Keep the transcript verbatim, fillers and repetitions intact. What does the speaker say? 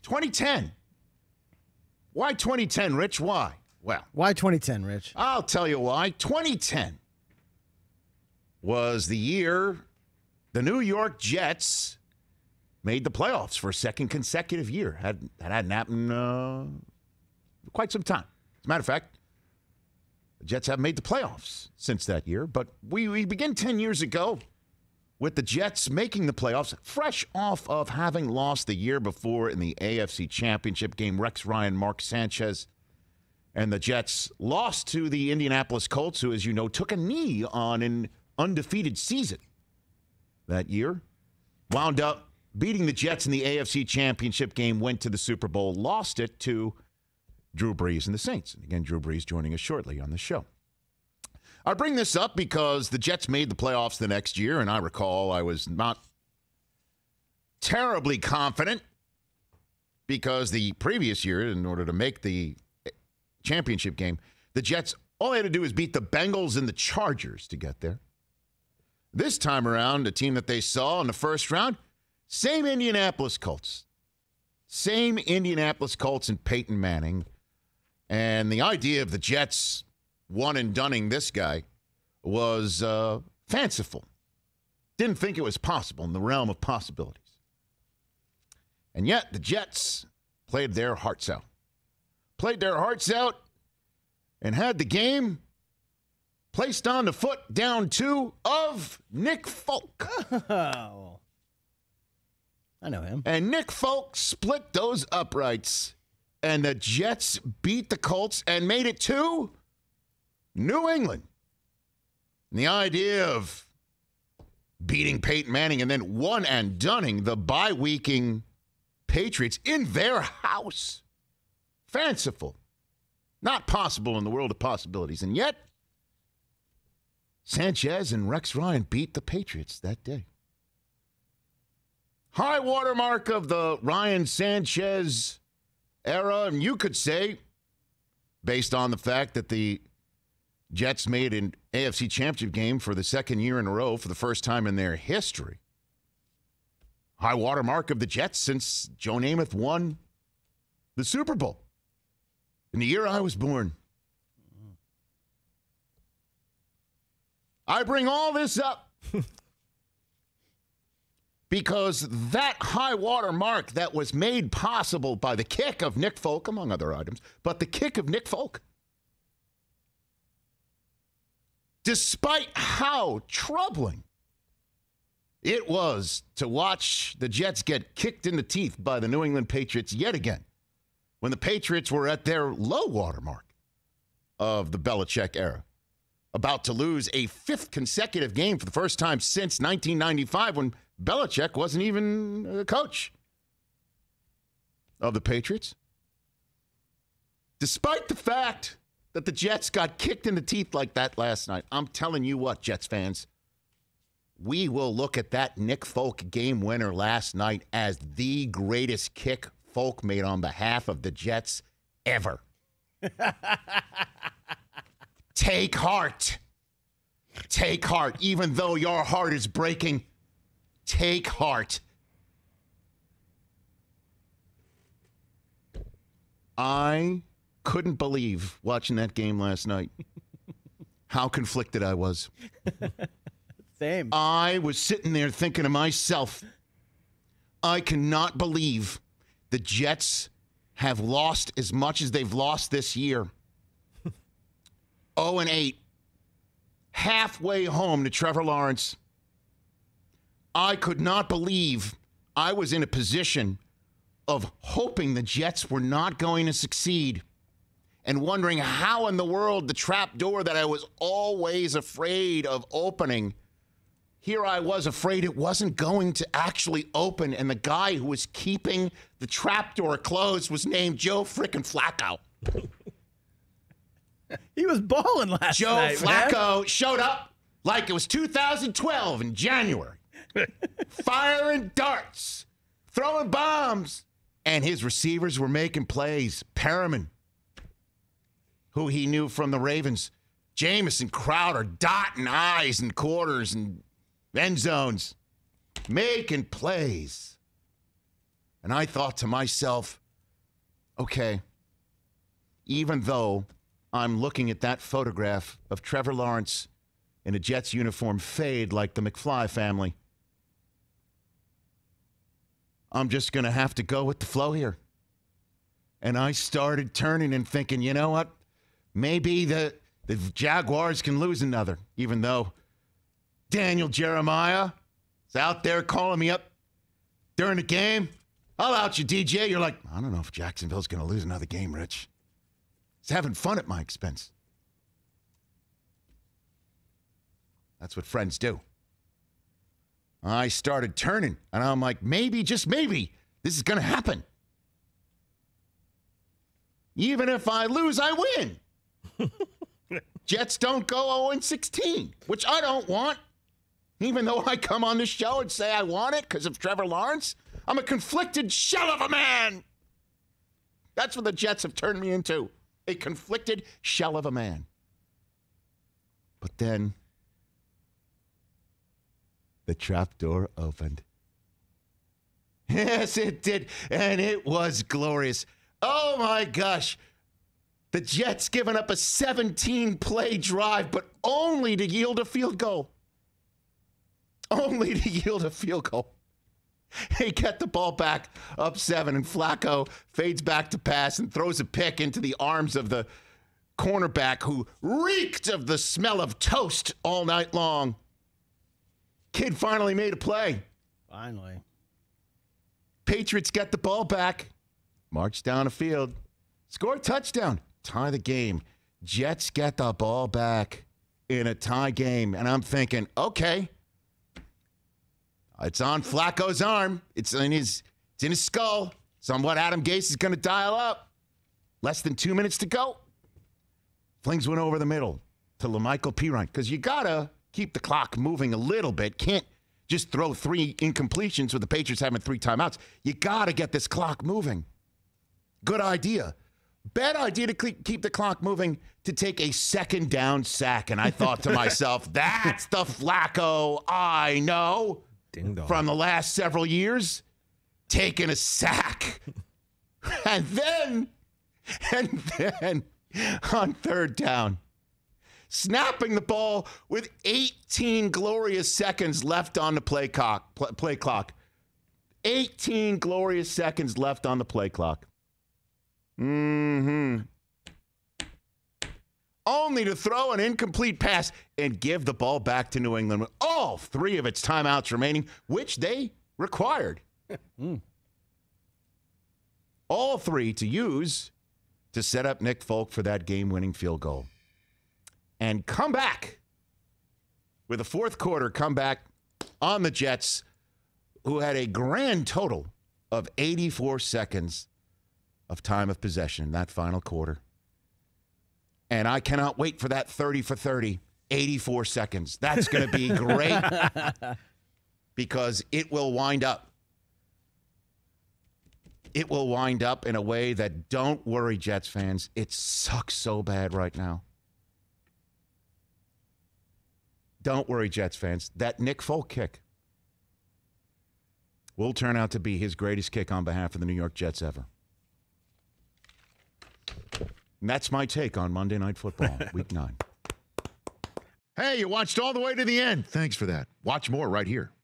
twenty ten. Why twenty ten, Rich? Why? Well, why twenty ten, Rich? I'll tell you why. twenty ten was the year the New York Jets made the playoffs for a second consecutive year. Had, that hadn't happened uh, quite some time. As a matter of fact, the Jets haven't made the playoffs since that year. But we, we began ten years ago with the Jets making the playoffs, fresh off of having lost the year before in the A F C Championship game. Rex Ryan, Mark Sanchez, and the Jets lost to the Indianapolis Colts, who, as you know, took a knee on an undefeated season that year. Wound up beating the Jets in the A F C Championship game, went to the Super Bowl, lost it to Drew Brees and the Saints. And again, Drew Brees joining us shortly on the show. I bring this up because the Jets made the playoffs the next year, and I recall I was not terribly confident because the previous year, in order to make the championship game, the Jets, all they had to do was beat the Bengals and the Chargers to get there. This time around, a team that they saw in the first round, same Indianapolis Colts. Same Indianapolis Colts and Peyton Manning. And the idea of the Jets one and dunning this guy was uh, fanciful. Didn't think it was possible, in the realm of possibilities. And yet the Jets played their hearts out. Played their hearts out and had the game placed on the foot down two of Nick Folk. Oh. I know him. And Nick Folk split those uprights, and the Jets beat the Colts and made it to New England. And the idea of beating Peyton Manning and then one and dunning the bye-weeking Patriots in their house. Fanciful. Not possible in the world of possibilities. And yet, Sanchez and Rex Ryan beat the Patriots that day. High watermark of the Ryan Sanchez era, and you could say, based on the fact that the Jets made an A F C Championship game for the second year in a row for the first time in their history. High watermark of the Jets since Joe Namath won the Super Bowl in the year I was born. I bring all this up because that high water mark that was made possible by the kick of Nick Folk, among other items, but the kick of Nick Folk, despite how troubling it was to watch the Jets get kicked in the teeth by the New England Patriots yet again, when the Patriots were at their low water mark of the Belichick era, about to lose a fifth consecutive game for the first time since nineteen ninety-five, when Belichick wasn't even a coach of the Patriots. Despite the fact that the Jets got kicked in the teeth like that last night, I'm telling you what, Jets fans, we will look at that Nick Folk game winner last night as the greatest kick Folk made on behalf of the Jets ever. Take heart. Take heart. Even though your heart is breaking, take heart. I couldn't believe watching that game last night how conflicted I was. Same. I was sitting there thinking to myself, I cannot believe the Jets have lost as much as they've lost this year. oh and eight. Halfway home to Trevor Lawrence. I could not believe I was in a position of hoping the Jets were not going to succeed and wondering how in the world the trap door that I was always afraid of opening, here I was afraid it wasn't going to actually open, and the guy who was keeping the trap door closed was named Joe frickin' Flacco. He was balling last Joe night, Flacco man. showed up like it was two thousand twelve in January, firing darts, throwing bombs, and his receivers were making plays. Perriman, who he knew from the Ravens, Jamison, Crowder, dotting I's and quarters and end zones, making plays. And I thought to myself, okay, even though I'm looking at that photograph of Trevor Lawrence in a Jets uniform fade like the McFly family, I'm just going to have to go with the flow here. And I started turning and thinking, you know what? Maybe the, the Jaguars can lose another, even though Daniel Jeremiah is out there calling me up during the game. I'll out you, D J. You're like, I don't know if Jacksonville's going to lose another game, Rich. He's having fun at my expense. That's what friends do. I started turning, and I'm like, maybe, just maybe, this is going to happen. Even if I lose, I win. Jets don't go oh and sixteen, which I don't want. Even though I come on the show and say I want it because of Trevor Lawrence, I'm a conflicted shell of a man. That's what the Jets have turned me into, a conflicted shell of a man. But then the trapdoor opened. Yes, it did, and it was glorious. Oh, my gosh. The Jets giving up a seventeen-play drive, but only to yield a field goal. Only to yield a field goal. They get the ball back up seven, and Flacco fades back to pass and throws a pick into the arms of the cornerback who reeked of the smell of toast all night long. Kid finally made a play. Finally. Patriots get the ball back. March down the field. Score a touchdown. Tie the game. Jets get the ball back in a tie game. And I'm thinking, okay. It's on Flacco's arm. It's in his, it's in his skull. It's on what Adam Gase is going to dial up. Less than two minutes to go. Flings one over the middle to LaMichael Pirine. Because you got to keep the clock moving a little bit. Can't just throw three incompletions with the Patriots having three timeouts. You got to get this clock moving. Good idea. Bad idea to keep the clock moving to take a second down sack. And I thought to myself, that's the Flacco I know Ding dong. From the last several years. Taking a sack. And then, and then on third down, snapping the ball with eighteen glorious seconds left on the play clock. Play clock. eighteen glorious seconds left on the play clock. Mm-hmm. Only to throw an incomplete pass and give the ball back to New England with all three of its timeouts remaining, which they required. mm. All three to use to set up Nick Folk for that game-winning field goal. And come back with a fourth quarter comeback on the Jets, who had a grand total of eighty-four seconds of time of possession in that final quarter. And I cannot wait for that thirty for thirty, eighty-four seconds. That's going to be great because it will wind up. It will wind up in a way that, don't worry, Jets fans, it sucks so bad right now. Don't worry, Jets fans. That Nick Folk kick will turn out to be his greatest kick on behalf of the New York Jets ever. And that's my take on Monday Night Football, Week nine. Hey, you watched all the way to the end. Thanks for that. Watch more right here.